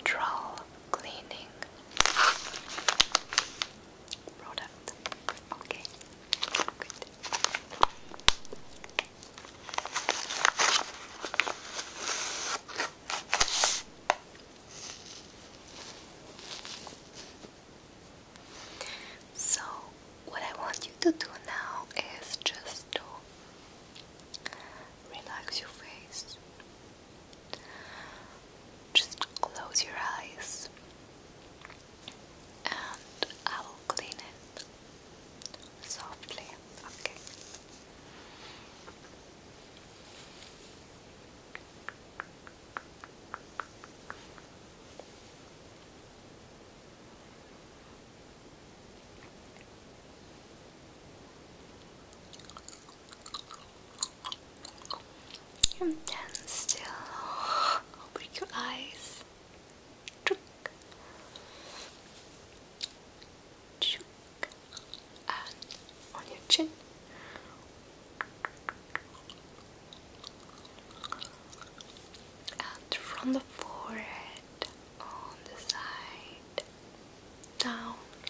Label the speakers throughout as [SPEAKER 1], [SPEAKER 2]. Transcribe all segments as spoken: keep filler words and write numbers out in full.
[SPEAKER 1] natural cleaning product. Okay, good. So, what I want you to do now is just to relax your face. Just close your eyes and I will clean it softly, okay? And then still open your eyes. Chook. Chook. And on your chin. And from the forehead on the side down.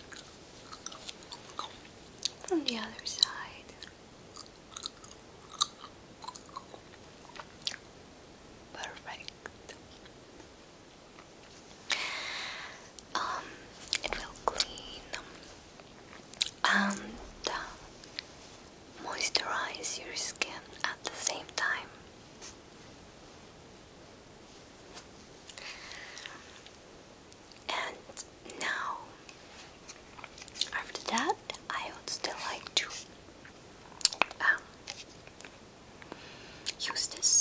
[SPEAKER 1] From the other side. Perfect. Um, it will clean and uh, moisturize your skin at the same time. And now, after that, I would still like to um, use this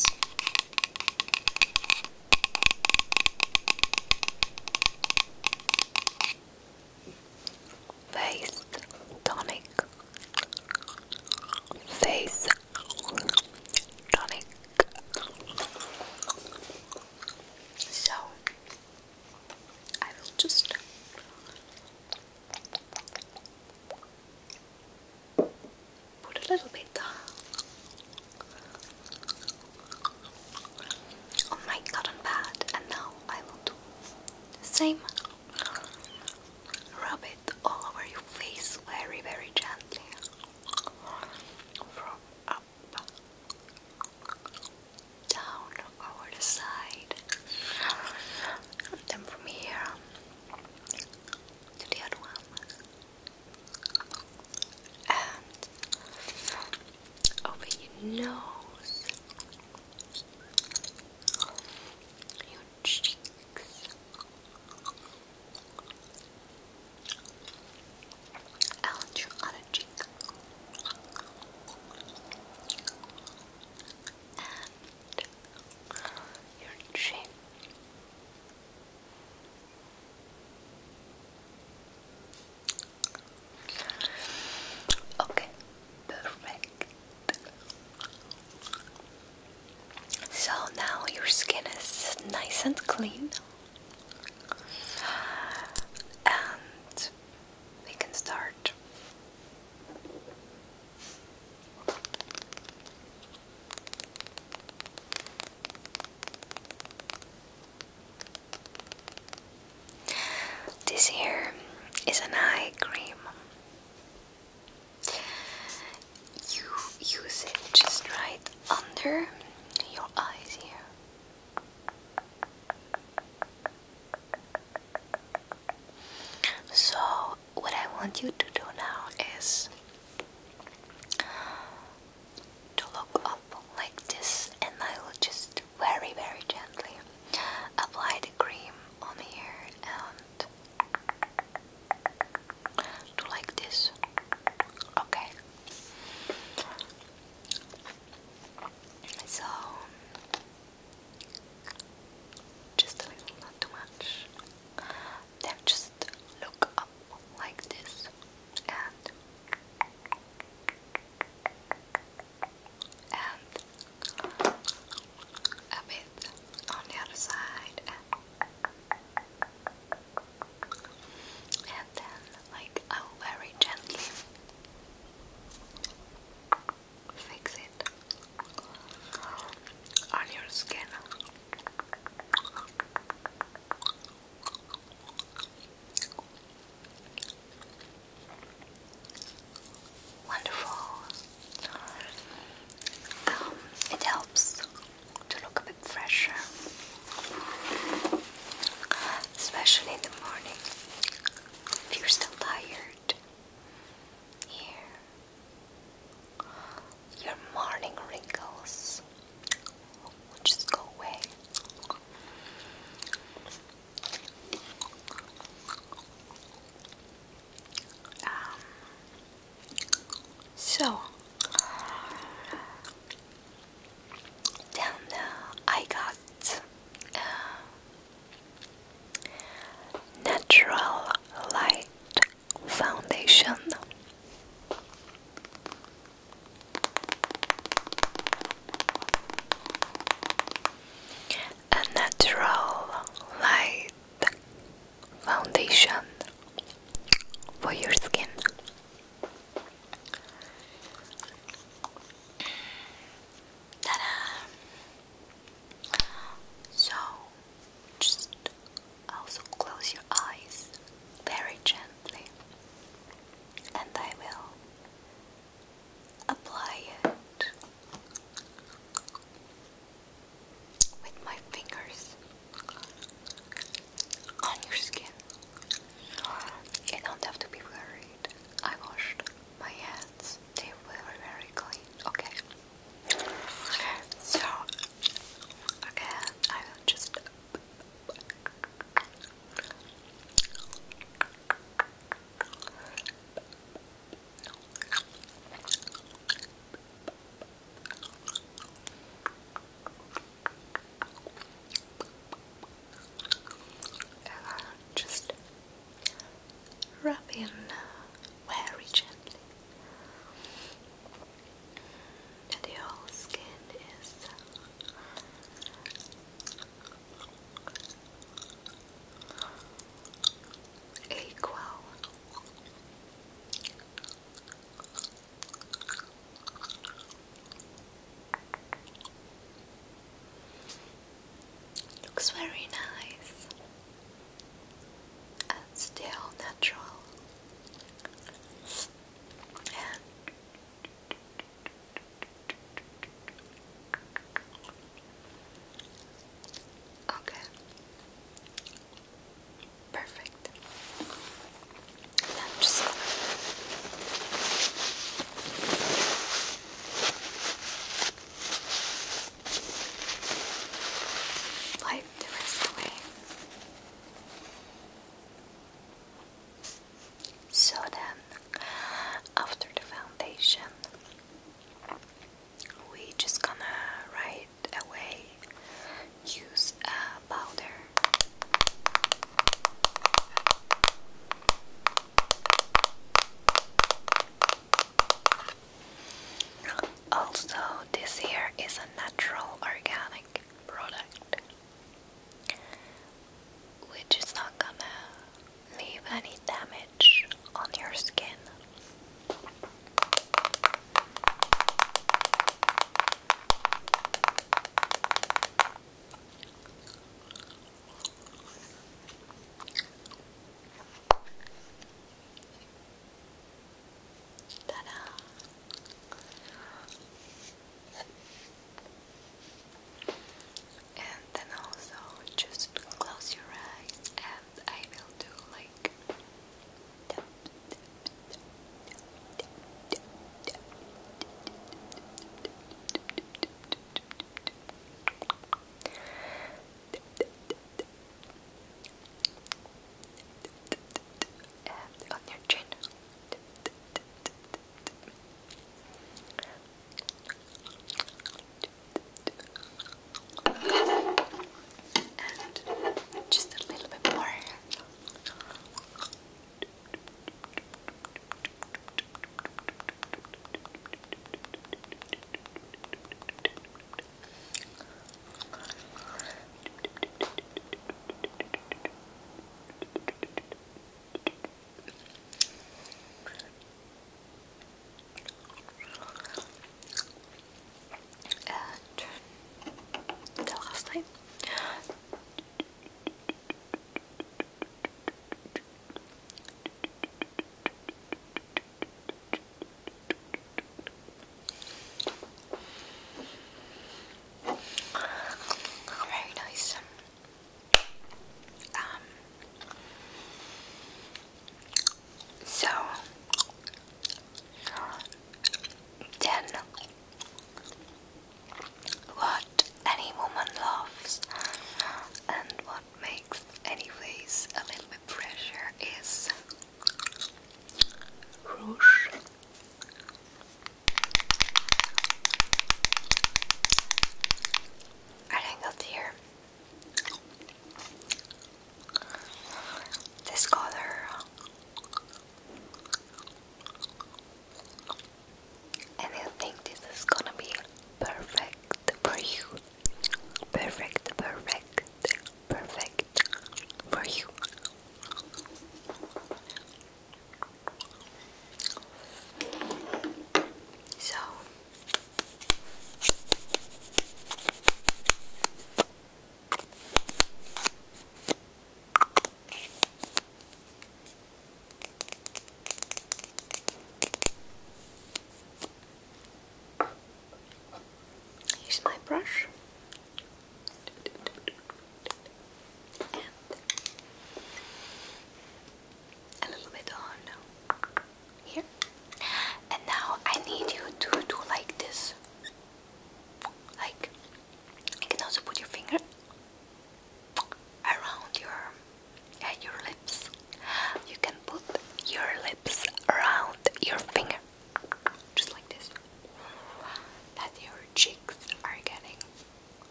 [SPEAKER 1] face tonic. Face tonic. So I will just put a little bit on my cotton pad, and now I will do the same. Rub it all over your face very, very gently. From up, down, over the side, and then from here to the other one, and over your nose, your cheeks, and your other cheek, and your chin. Okay, perfect. So now your skin is nice and clean, and we can start. This here is an eye cream. You use it just right under your eyes here. So what I want you to do now is to look up like this, and I will just very, very gently apply the cream on here and do like this. Okay. So just a little, not too much. Then just look up like this. Natural Light Foundation. A natural light foundation for your skin. Ta-da! So, just also close your eyes very gently, and I will apply it with my fingers on your skin. You don't have to be worried. I washed my hands. They were very clean. Okay. So, again, I will just just rub in very gently. The whole skin is equal. Looks very nice and still natural. And okay, perfect.